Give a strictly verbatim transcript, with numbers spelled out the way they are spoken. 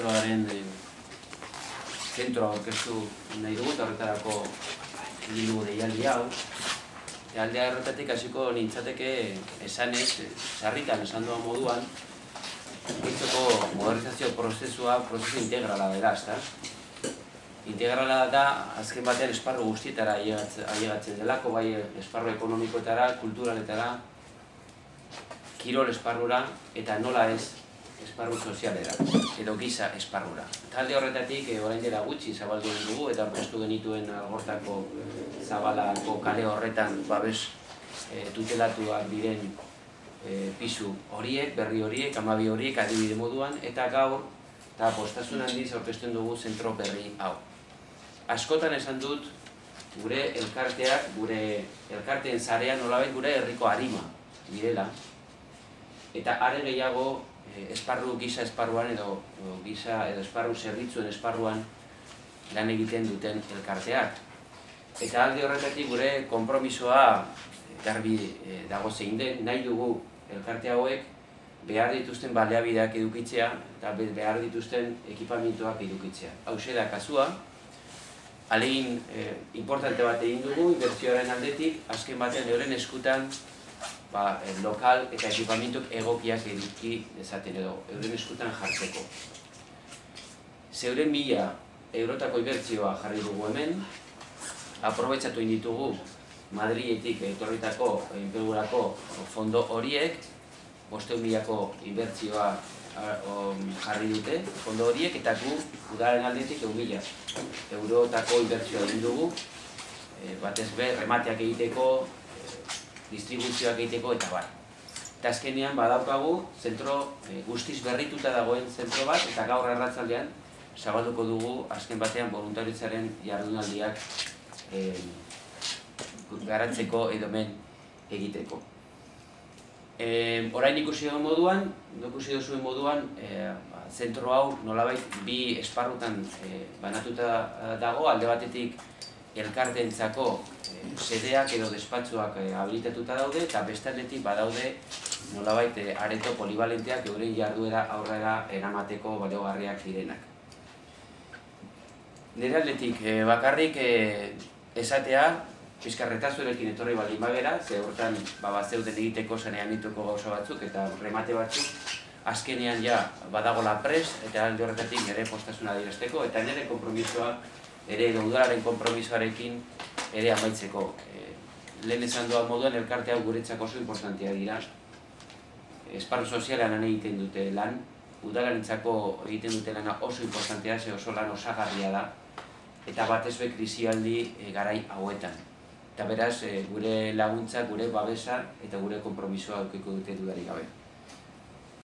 zentroaren zentroa aurkeztu nahi dugu, eta horretarako egin dugu deialdi hau. Aldea horretatik hasiko nintzateke esanez, sarritan esan doa moduan, Gipuzkoako modernizazio prozesua prozesu integrala dela, ezta? Integrala da, azken batean esparru guztietara ailegatzen delako, bai esparru ekonomikoetara, kulturaletara, kirol esparrura, eta nola ez esparru sozialera, edo giza esparrura. Talde horretatik, orain dela gutxi zabaldu dugu, eta aurkeztu genituen Algortako Zabalako kale horretan babes tutelatuak diren pisu horiek, berri horiek, hamabi horiek, adibide moduan, eta gaur, eta postasun handiz aurkezten dugu zentro berri hau. Askotan esan dut, gure elkarteak, gure elkarteen zarean nolabait gure herriko arima direla, eta are gehiago esparru giza esparruan edo giza edo esparru zerbitzuen esparruan lan egiten duten elkarteak. Eta alde horretatik gure konpromisoa garbi dago zein den, nahi dugu elkarte hauek behar dituzten baliabideak edukitzea eta behar dituzten ekipamentuak edukitzea. Hauxe da kasua, ahalegin importante bat egin dugu, inbertsioaren aldetik, azken batean euren eskutan lokal eta ekipamentuk egokiak eduki dezaten edo euren eskutan jartzeko. Zeuren mila eurotako inbertsioa jarri dugu hemen, aprobetxatu inditugu Madriletik etorritako enplegurako fondo horiek, bosteun milako inbertsioa jarri dute fondo horiek, eta gu udaren aldetik egun mila eurotako inbertsioa egin dugu, batez be, remateak egiteko, distribuzioak egiteko eta bar. Eta azkenean badaukagu zentro guztiz berrituta dagoen zentro bat, eta gaur arratzaldean zabalduko dugu azken batean voluntaritzaren jardunaldiak garatzeko edo men egiteko. Orain ikusi duen moduan, ikusi duzuen moduan, zentro hau nolabait bi esparrutan banatuta dago, alde batetik elkarteentzako sedeak edo despatxuak habilitatuta daude, eta beste aldetik badaude nolabait areto polibalenteak euren jarduera aurrera eramateko baliogarriak direnak. Nire aldetik bakarrik esatea, pizkarretazurekin etorri baldin bagera, ze hortan bazeuden egiteko zanean dituko gauza batzuk eta remate batzuk, azkenean ja badagola prest, eta alde horretatik nire postasuna adierazteko, eta nire konpromisoa, ere edo udalaren konpromisoarekin ere amaitzeko. Lehen esan doan moduan elkarte hau guretzako oso importantea dira. Esparru sozialean lan egiten dute lan, udalarentzako egiten dute lana oso importantea, ze oso lan osagarria da, eta batez be krisialdi garai hauetan. Eta beraz, gure laguntza, gure babesa eta gure konpromisoa aurkiko dute dudarik gabe.